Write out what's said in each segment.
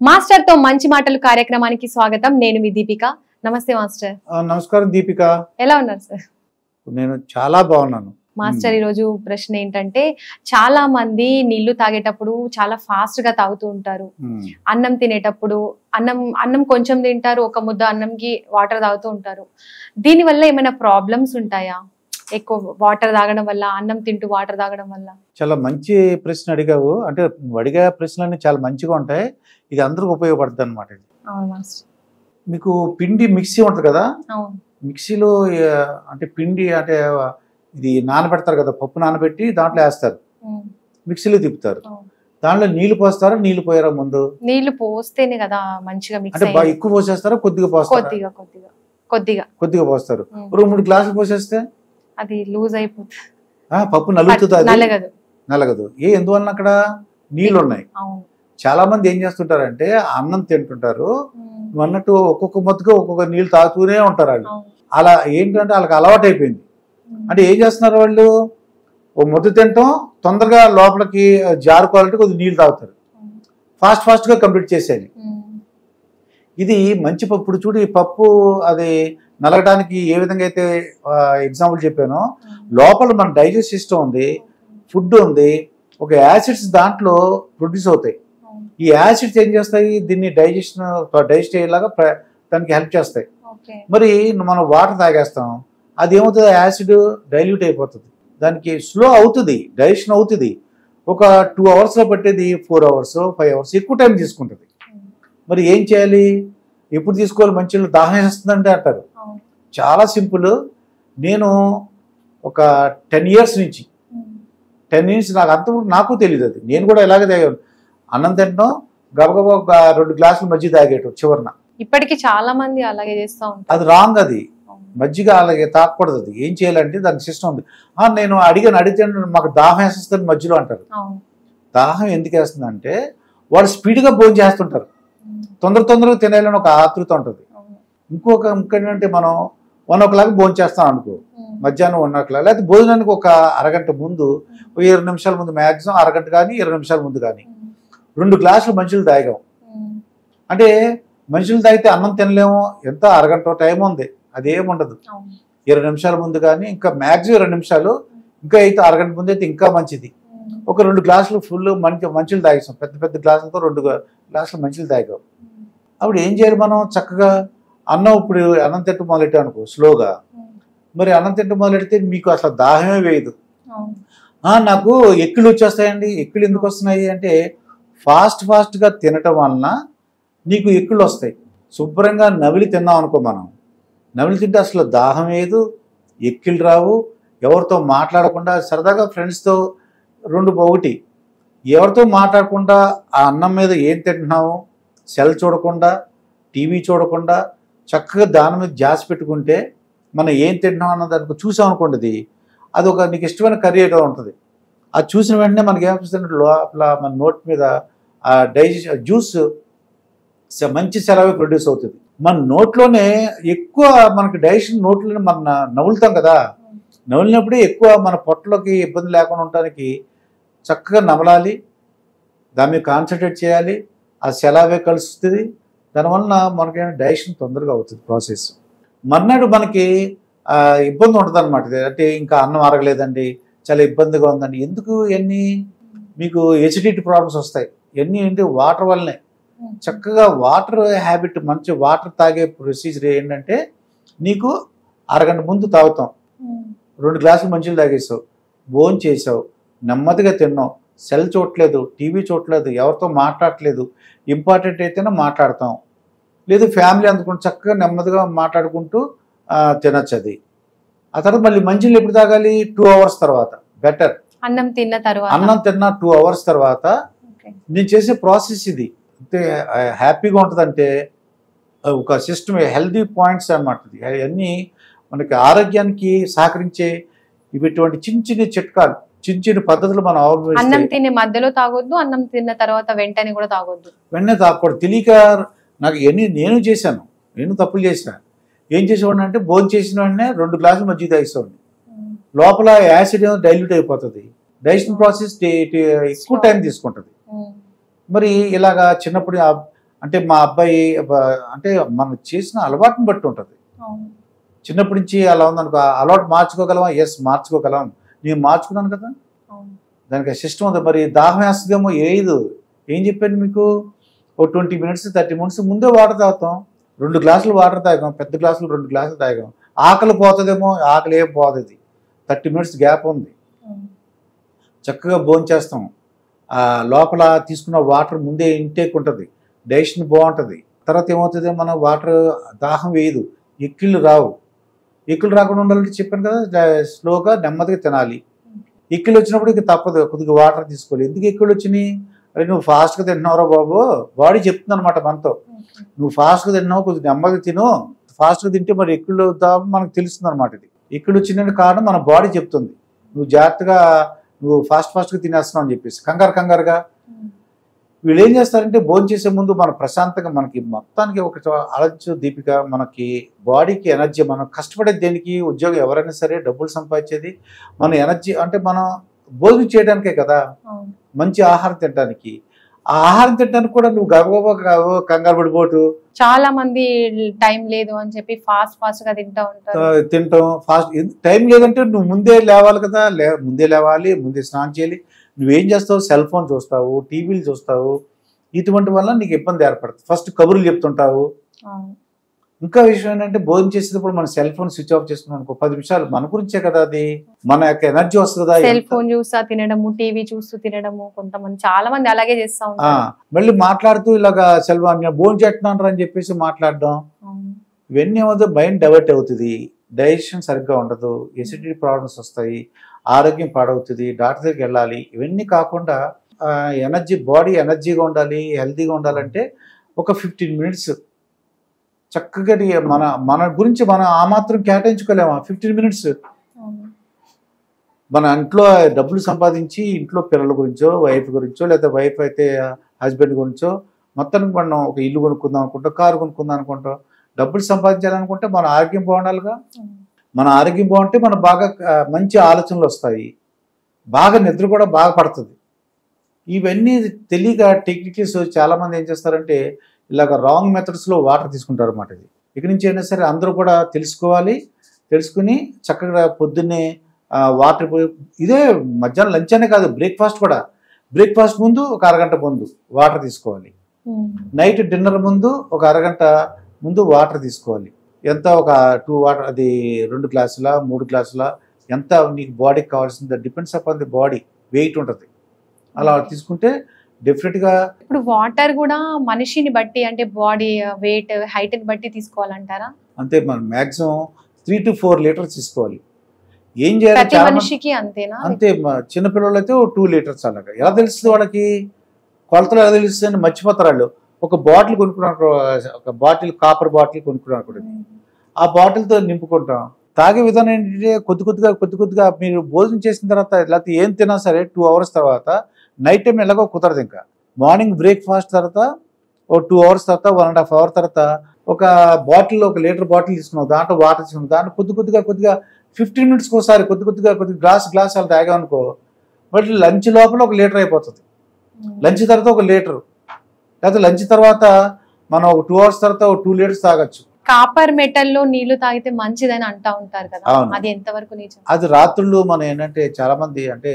Master తో మంచి మాటలు కార్యక్రమానికి స్వాగతం. నేను మీ దీపిక. నమస్తే మాస్టర్. నమస్కారం దీపిక. ఎలా ఉన్నారు సార్? నేను చాలా బాగున్నాను మాస్టర్. ఈ రోజు ప్రశ్న ఏంటంటే, చాలా మంది నీళ్లు తాగేటప్పుడు చాలా ఫాస్ట్ గా తాగుతూ ఉంటారు. అన్నం తినేటప్పుడు అన్నం కొంచెం తింటారు, ఒక ముద్ద అన్నంకి వాటర్ తాగుతూ ఉంటారు. దీని వల్ల ఏమైనా ప్రాబ్లమ్స్ ఉంటాయా? ఎక్కువ వాటర్ తాగడం వల్ల, అన్నం తింటూ వాటర్ తాగడం వల్ల? చాలా మంచి ప్రశ్న అడిగావు. అంటే అడిగే ప్రశ్నలన్నీ చాలా మంచిగా ఉంటాయి. ఇది అందరికి ఉపయోగపడుతుంది అనమాట. అవును మాస్టర్. మీకు పిండి మిక్సీ ఉంటుంది కదా, అవును. మిక్సీలో అంటే పిండి అంటే ఇది నానబెడతారు కదా, పప్పు నానబెట్టి దాంట్లో వేస్తారు, మిక్సీలో తిప్పుతారు. దాంట్లో నీళ్లు పోస్తారా, నీళ్లు పోయారా? ముందు నీళ్లు పోస్తేనే కదా మంచిగా మిక్స్. అంటే బాగా ఎక్కువ పోసేస్తారా, కొద్దిగా పోస్తారా? కొద్దిగా కొద్దిగా కొద్దిగా కొద్దిగా పోస్తారు. 2-3 గ్లాసులు పోసేస్తే అది లూజ్ అయిపోతుంది, పప్పు నలుగుతుంది, నలగదు. నలగదు. ఎందువల్ల? అక్కడ నీళ్ళు ఉన్నాయి. చాలా మంది ఏం చేస్తుంటారంటే అన్నం తింటుంటారు, అన్నట్టు ఒక్కొక్క మొత్తుగా ఒక్కొక్క నీళ్ళు తాగుతూనే ఉంటారు వాళ్ళు. అలా ఏంటంటే వాళ్ళకి అలవాటు అయిపోయింది. అంటే ఏం చేస్తున్నారు వాళ్ళు, ఓ ముద్ద తింటాం, తొందరగా లోపలికి జారుకోవాలంటే కొద్దిగా నీళ్ళు తాగుతారు, ఫాస్ట్ గా కంప్లీట్ చేసేది. ఇది మంచి పప్పు. ఇప్పుడు చూడు, ఈ పప్పు అది నలగడానికి ఏ విధంగా అయితే ఎగ్జాంపుల్ చెప్పానో, లోపల మన డైజెస్ట్ సిస్టమ్ ఉంది, ఫుడ్ ఉంది, ఒక యాసిడ్స్ దాంట్లో ప్రొడ్యూస్ అవుతాయి. ఈ యాసిడ్స్ ఏం చేస్తాయి, దీన్ని డైజెస్ట్ అయ్యేలాగా దానికి హెల్ప్ చేస్తాయి. మరి మనం వాటర్ తాగేస్తాం, అది ఏమవుతుంది, యాసిడ్ డైల్యూట్ అయిపోతుంది, దానికి స్లో అవుతుంది, డైజెషన్ అవుతుంది. ఒక 2 అవర్స్లో పట్టేది 4 అవర్స్ 5 అవర్స్ ఎక్కువ టైం తీసుకుంటుంది. మరి ఏం చేయాలి, ఎప్పుడు తీసుకోవాలి? మంచి దాహం వేస్తుందంటే అంటారు. చాలా సింపుల్. నేను ఒక 10 ఇయర్స్ నుంచి నాకు తెలియదు అది. నేను కూడా ఎలాగే తాగాను, అన్నం తింటాం, గబగబా ఒక 2 గ్లాసులు మజ్జిగ తాగేయటం చివరిన. ఇప్పటికి చాలా మంది అలాగే చేస్తూ ఉంటారు. అది రాంగ్. అది మజ్జిగ అలాగే తాగకూడదు. అది ఏం చేయాలంటే దానికి సిస్టమ్ ఉంది. నేను అడిగితే మాకు దాహం వేస్తుంది మధ్యలో అంటారు. దాహం ఎందుకు వేస్తుందంటే వాళ్ళు స్పీడ్గా భోజనం చేస్తుంటారు, తొందరగా తినాలని ఒక ఆతృత ఉంటుంది. ఇంకేంటంటే మనం 1 o'clock భోజనం చేస్తాం అనుకో, మధ్యాహ్నం 1 o'clock, లేకపోతే భోజనానికి ఒక అరగంట ముందు, 20 నిమిషాల ముందు, మ్యాక్సిమం అరగంట కానీ 20 నిమిషాల ముందు కానీ 2 గ్లాసులు మంచిలు తాగాం అంటే, మంచిలు తాగితే అన్నం తినలేము, ఎంత అరగంట టైం ఉంది, అదేముండదు. 20 నిమిషాల ముందు కానీ, ఇంకా మ్యాక్సిమం 20 నిమిషాలు, ఇంకా అయితే అరగంట ముందు అయితే ఇంకా మంచిది. ఒక 2 గ్లాసులు ఫుల్ మంచిలు తాగేసాం, పెద్ద గ్లాసులతో 2 గ్లాసులు మంచిలు తాగాం. అప్పుడు ఏం చేయాలి మనం? చక్కగా ఇప్పుడు అన్నం తింటూ మొదలెట్టాం అనుకో స్లోగా, మరి అన్నం తింటూ మొదలెడితే మీకు అసలు దాహమే వేయదు. నాకు ఎక్కిళ్ళు వచ్చేస్తాయండి. ఎక్కిళ్ళు ఎందుకు వస్తున్నాయి అంటే, ఫాస్ట్గా తినటం వలన నీకు ఎక్కిళ్ళు వస్తాయి. శుభ్రంగా నవిలి తిన్నాం అనుకో, మనం నవిలి తింటే అసలు దాహం వేయదు, ఎక్కిళ్ళు రావు. ఎవరితో మాట్లాడకుండా సరదాగా ఫ్రెండ్స్తో 2 ఎవరితో మాట్లాడకుండా ఆ అన్నం మీద ఏం తింటున్నాము, సెల్ చూడకుండా, టీవీ చూడకుండా, చక్కగా దాని మీద జాస్ పెట్టుకుంటే మనం ఏం తింటున్నాం అన్న దానికి చూసాం అనుకోండి, అది ఒక నీకు ఇష్టమైన కర్రీ ఏదో ఉంటుంది. అది చూసిన వెంటనే మనకి ఏమనిపిస్తుంది, లోపల మన నోటి మీద ఆ జ్యూస్ మంచి సెలవు ప్రొడ్యూస్ అవుతుంది. మన నోట్లోనే ఎక్కువ మనకి డైజెషన్ నోట్లోనే మన నవ్వులుతాం కదా, నవ్వులినప్పుడే ఎక్కువ మన పొట్టలోకి ఇబ్బంది లేకుండా ఉండటానికి చక్కగా నవలాలి, దాని మీద కాన్సన్ట్రేట్ చేయాలి, ఆ సెలవే కలుస్తుంది. దానివల్ల మనకి డైజెషన్ తొందరగా అవుతుంది ప్రాసెస్. మర్నాడు మనకి ఇబ్బంది ఉంటుంది అనమాట. అంటే ఇంకా అన్నం అరగలేదండి, చాలా ఇబ్బందిగా ఉందండి. ఎందుకు? ఇవన్నీ మీకు ఎసిడిటీ ప్రాబ్లమ్స్ వస్తాయి. ఇవన్నీ ఏంటి, వాటర్ వల్లనే. చక్కగా వాటర్ హ్యాబిట్, మంచి వాటర్ తాగే ప్రొసీజర్ ఏంటంటే, నీకు అరగంట ముందు తాగుతాం, 2 గ్లాసులు మంచిలు తాగేసావు, భోజనం చేసావు, నెమ్మదిగా తిన్నావు, సెల్ చూడట్లేదు, టీవీ చూడట్లేదు, ఎవరితో మాట్లాడట్లేదు, ఇంపార్టెంట్ అయితేనే మాట్లాడతాం, లేదు ఫ్యామిలీ అందుకుంటూ చక్కగా నెమ్మదిగా మాట్లాడుకుంటూ తినచ్చు. అది ఆ తర్వాత మళ్ళీ మంచిలు ఎప్పుడు తాగాలి? 2 hours తర్వాత బెటర్. అన్నం తిన్న 2 hours తర్వాత నేను చేసే ప్రాసెస్ ఇది. అంటే హ్యాపీగా ఉంటుందంటే ఒక సిస్టమ్, హెల్దీ పాయింట్స్ అన్నమాట. అవన్నీ మనకి ఆరోగ్యానికి సహకరించే ఇటువంటి చిన్న చిట్కాలు, చిన్న పద్ధతులు మనం అవలంబిస్తే. అన్నం తినే మధ్యలో తాగొద్దు, అన్నం తిన్న తర్వాత వెంటనే కూడా తాగొద్దు. వెంటనే తాగకూడదు. తెలియక నాకు నేను చేశాను, నేను తప్పులు చేశాను. ఏం చేసేవాడిని అంటే, భోజనం చేసిన వెంటనే 2 గ్లాసులు మజ్జిగ తాగేసేవాడిని. లోపల యాసిడ్ ఏమో డైల్యూట్ అయిపోతుంది, డైజెషన్ ప్రాసెస్ ఎక్కువ టైం తీసుకుంటుంది. మరి ఇలాగా చిన్నప్పుడు అంటే మా అబ్బాయి అంటే మనం చేసిన అలవాటుని బట్టి ఉంటుంది. చిన్నప్పటి నుంచి అలా ఉందనుకో, అలవాటు మార్చుకోగలమా? ఎస్, మార్చుకోగలం. నేను మార్చుకున్నాను కదా, దానికి సిస్టమ్ ఉంది. మరి దాహం వేస్తుందేమో, ఏం చెప్పాను మీకు, ఒక 20 minutes 30 minutes ముందే వాటర్ తాగుతాం. 2 గ్లాసులు వాటర్ తాగాం, పెద్ద గ్లాసులు 2 గ్లాసులు తాగాం. ఆకలి పోతుందేమో, ఆకలి ఏం పోతుంది. 30 minutes గ్యాప్ ఉంది. చక్కగా భోంచేస్తాం. లోపల తీసుకున్న వాటర్ ముందే ఇంటేక్ ఉంటుంది, డైజెషన్ బాగుంటుంది. తర్వాత ఏమవుతుంది, మన వాటర్ దాహం వేయదు, ఎక్కిళ్ళు రావు. ఎక్కిళ్ళు రాకుండా ఉండాలంటే చెప్పాను కదా, స్లోగా నెమ్మదిగా తినాలి. ఎక్కిళ్ళు వచ్చినప్పుడు ఇక తప్పదు, కొద్దిగా వాటర్ తీసుకోవాలి. ఎందుకు ఎక్కిళ్ళు వచ్చినాయి? అరే నువ్వు ఫాస్ట్గా తింటున్నావురా బాబు, బాడీ చెప్తుంది అనమాట మనతో. నువ్వు ఫాస్ట్గా తిన్నావు, కొద్దిగా నెమ్మదిగా తిను. ఫాస్ట్గా తింటే మరి ఎక్కిళ్ళు మనకు తెలుస్తుంది అనమాట. ఇది ఎక్కిళ్ళు వచ్చిన కారణం మన బాడీ చెప్తుంది, నువ్వు జాగ్రత్తగా నువ్వు ఫాస్ట్గా తినేస్తున్నావు అని చెప్పేసి. కంగారుగా వీళ్ళు ఏం చేస్తారంటే, భోజనం చేసే ముందు మన ప్రశాంతంగా, మనకి మొత్తానికి ఒక ఆలోచించు దీపిక, మనకి బాడీకి ఎనర్జీ. మనం కష్టపడేది దేనికి? ఉద్యోగం ఎవరైనా సరే డబ్బులు సంపాదించేది మన ఎనర్జీ అంటే మనం భోజనం చేయడానికే కదా, మంచి ఆహారం తినడానికి. ఆ ఆహారం తినడానికి కూడా నువ్వు గబగబా కంగారు పడిపోటు, చాలా మంది టైం లేదు అని చెప్పి ఫాస్ట్ గా తింటాం. ఫాస్ట్ టైం లేదంటే నువ్వు ముందే లేవాలి కదా, ముందే లేవాలి, ముందే స్నానం చేయాలి. నువ్వేం చేస్తావు? సెల్ ఫోన్ చూస్తావు, టీవీలు చూస్తావు. ఇటువంటి వల్ల నీకు ఇబ్బంది ఏర్పడుతుంది. ఫస్ట్ కబుర్లు చెప్తుంటావు. ఇంకా విషయం ఏంటంటే, భోజనం చేసేటప్పుడు మన సెల్ ఫోన్ స్విచ్ ఆఫ్ చేసుకున్నాం అనుకో, 10 నిమిషాలు మన గురించే కదా, అది మన యొక్క ఎనర్జీ వస్తుంది కదా. సెల్ ఫోన్ చూస్తా తినడము, టీవీ చూస్తూ తినడము, కొంతమంది చాలా మంది అలాగే చేస్తా ఉంటారు. మళ్ళీ మాట్లాడుతూ ఇలాగా సెల్ ఫోన్ భోజనం చేస్తున్నాను అని చెప్పేసి మాట్లాడడం, ఇవన్నీ ఏమవుతుంది, మైండ్ డైవర్ట్ అవుతుంది, డైజెషన్ సరిగ్గా ఉండదు, ఎసిడిటీ ప్రాబ్లమ్స్ వస్తాయి, ఆరోగ్యం పాడవుతుంది, డాక్టర్ దగ్గరికి వెళ్ళాలి. ఇవన్నీ కాకుండా బాడీ ఎనర్జీగా ఉండాలి, హెల్తీగా ఉండాలంటే ఒక 15 minutes చక్కగా మన గురించి మనం ఆ మాత్రం కేటాయించుకోలేమా? 15 minutes మన ఇంట్లో డబ్బులు సంపాదించి, ఇంట్లో పిల్లల గురించో, వైఫ్ గురించో, లేదా వైఫ్ అయితే హస్బెండ్ గురించో, మొత్తానికి మనం ఒక ఇల్లు కొనుక్కుందాం అనుకుంటాం, కారు కొనుక్కుందాం అనుకుంటాం. డబ్బులు సంపాదించాలనుకుంటే మన ఆరోగ్యం బాగుండాలిగా. మన ఆరోగ్యం బాగుంటే మన బాగా మంచి ఆలోచనలు వస్తాయి, బాగా నిద్ర కూడా బాగా పడుతుంది. ఇవన్నీ తెలియక టెక్నికల్స్ చాలామంది ఏం చేస్తారంటే, ఇలాగ రాంగ్ మెథడ్స్లో వాటర్ తీసుకుంటారు అన్నమాట. ఇది ఇక నుంచి అయినా సరే అందరూ కూడా తెలుసుకోవాలి. తెలుసుకుని చక్కగా పొద్దున్నే వాటర్, ఇదే మధ్యాహ్నం లంచ్ అనే కాదు, బ్రేక్ఫాస్ట్ కూడా. బ్రేక్ఫాస్ట్ ముందు ఒక అరగంట ముందు వాటర్ తీసుకోవాలి. నైట్ డిన్నర్ ముందు ఒక అరగంట ముందు వాటర్ తీసుకోవాలి. ఎంత ఒక 2 వాటర్, అది 2 గ్లాసుల 3 గ్లాసుల, ఎంత నీకు బాడీకి కావాల్సింది, depends upon the body weight ఉంటుంది. అలా తీసుకుంటే డెఫినెట్గా. ఇప్పుడు వాటర్ కూడా మనిషిని బట్టి, అంటే బాడీ వెయిట్ హైట్ని బట్టి తీసుకోవాలంటారా? అంతే, మనం మ్యాక్సిమం 3 to 4 లీటర్స్ తీసుకోవాలి. ఏం చేయాలి మనిషికి? అంతేనా? అంతే. చిన్నపిల్లలు అయితే 2 లీటర్స్. అలాగా ఎలా తెలుస్తుంది వాళ్ళకి? కొలతలు ఎలా తెలుస్తుంది? మర్చిపోతారు వాళ్ళు. ఒక బాటిల్ కొనుక్కున్నారు, ఒక బాటిల్, కాపర్ బాటిల్ కొనుక్కున్నారు, ఆ బాటిల్తో నింపుకుంటాం. తాగే విధానం ఏంటంటే, కొద్ది కొద్దిగా మీరు భోజనం చేసిన తర్వాత, లేకపోతే ఏం తిన్నా సరే 2 hours తర్వాత, నైట్ టైం ఎలాగో కుదరదు. ఇంకా మార్నింగ్ బ్రేక్ఫాస్ట్ తర్వాత ఒక 2 hours తర్వాత, 1.5 hour తర్వాత ఒక బాటిల్, 1 లీటర్ బాటిల్ తీసుకున్నాం, దాంట్లో వాటర్ తీసుకున్నాం, దాంట్లో కొద్దిగా 15 minutes ఒకసారి కొద్దిగా గ్లాస్ అలా తాగామనుకో, మళ్ళీ లంచ్ లోపల 1 లీటర్ అయిపోతుంది. లంచ్ తర్వాత 1 లీటర్, లేకపోతే లంచ్ తర్వాత మనం ఒక 2 hours తర్వాత 2 లీటర్స్ తాగొచ్చు. కాపర్ మెటల్ లో నీళ్లు తాగితే మంచిదని అంటా ఉంటారు కదా, అది ఎంతవరకు నిజం? అది రాత్రులు మనం ఏంటంటే, చాలా మంది అంటే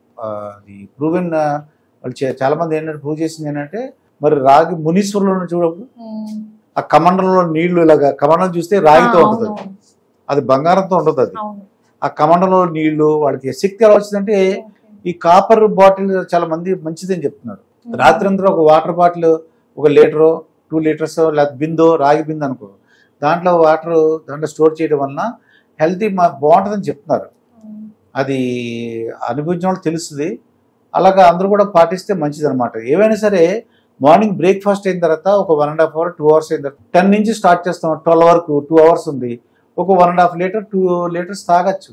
ప్రూవెన్, వాళ్ళు చాలా మంది ఏంటంటే ప్రూవ్ చేసింది ఏంటంటే, మరి రాగి మునీశ్వరులు చూడప్పుడు ఆ కమండంలో నీళ్లు, ఇలాగా కమండం చూస్తే రాగితో ఉంటుంది, అది బంగారంతో ఉండదు. అది ఆ కమండంలో నీళ్లు వాళ్ళకి శక్తి ఎలా వచ్చిందంటే, ఈ కాపర్ బాటిల్ చాలా మంది మంచిదని చెప్తున్నారు. రాత్రి అంతా ఒక వాటర్ బాటిల్, 1 లీటరు 2 లీటర్స్, లేకపోతే బిందో, రాగి బిందు అనుకో, దాంట్లో వాటర్ దాంట్లో స్టోర్ చేయడం వలన హెల్తీ బాగుంటుందని చెప్తున్నారు. అది అనుభవించిన వాళ్ళు తెలుస్తుంది. అలాగా అందరూ కూడా పాటిస్తే మంచిది అనమాట. ఏవైనా సరే మార్నింగ్ బ్రేక్ఫాస్ట్ అయిన తర్వాత ఒక 1.5 hour 2 hours అయిన తర్వాత, 10 నుంచి స్టార్ట్ చేస్తాం, 12 వరకు 2 hours ఉంది, ఒక 1.5 లీటర్ 2 లీటర్స్ తాగొచ్చు.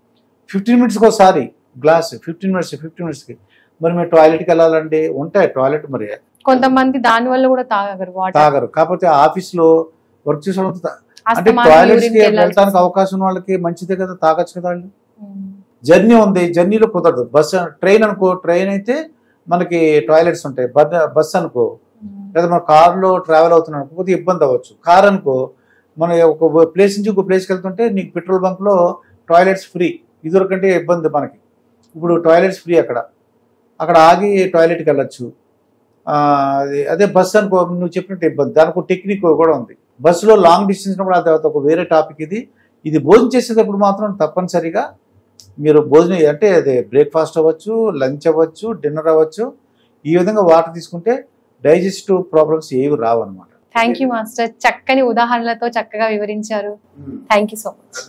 15 minutesకి ఒకసారి గ్లాస్, 15 minutesకి. మరి మీరు టాయిలెట్కి వెళ్ళాలండి, ఉంటాయి టాయిలెట్, మరి కొంతమంది దాని వల్ల కూడా తాగరు. కాకపోతే ఆఫీస్లో వర్క్ చేసే అంటే టాయిలెట్స్కి వెళ్ళడానికి అవకాశం ఉన్న వాళ్ళకి మంచిదే కదా, తాగొచ్చు కదా వాళ్ళు. జర్నీ ఉంది, జర్నీలో కుదరదు. ట్రైన్ అనుకో, ట్రైన్ అయితే మనకి టాయిలెట్స్ ఉంటాయి. బస్ అనుకో, లేదా మన కార్లో ట్రావెల్ అవుతున్నాం కొద్దిగా ఇబ్బంది అవ్వచ్చు. కార్ అనుకో మనం ఒక ప్లేస్ నుంచి ఇంకో ప్లేస్కి వెళ్తుంటే నీకు పెట్రోల్ బంక్లో టాయిలెట్స్ ఫ్రీ, ఇదివరకంటే ఇబ్బంది మనకి, ఇప్పుడు టాయిలెట్స్ ఫ్రీ. అక్కడ ఆగి టాయిలెట్కి వెళ్ళచ్చు. అదే బస్సు అనుకో నువ్వు చెప్పినట్టు ఇబ్బంది, దానికి ఒక టెక్నిక్ కూడా ఉంది. బస్సులో లాంగ్ డిస్టెన్స్ ఉన్నప్పుడు ఆ తర్వాత ఒక వేరే టాపిక్ ఇది భోజనం చేసేటప్పుడు మాత్రం తప్పనిసరిగా మీరు భోజనం అంటే అదే బ్రేక్ఫాస్ట్ అవ్వచ్చు, లంచ్ అవ్వచ్చు, డిన్నర్ అవ్వచ్చు, ఈ విధంగా వాటర్ తీసుకుంటే డైజెస్టివ్ ప్రాబ్లమ్స్ ఏవి రావు అనమాట. థ్యాంక్ యూ మాస్టర్, చక్కని ఉదాహరణలతో చక్కగా వివరించారు. Thank you so much.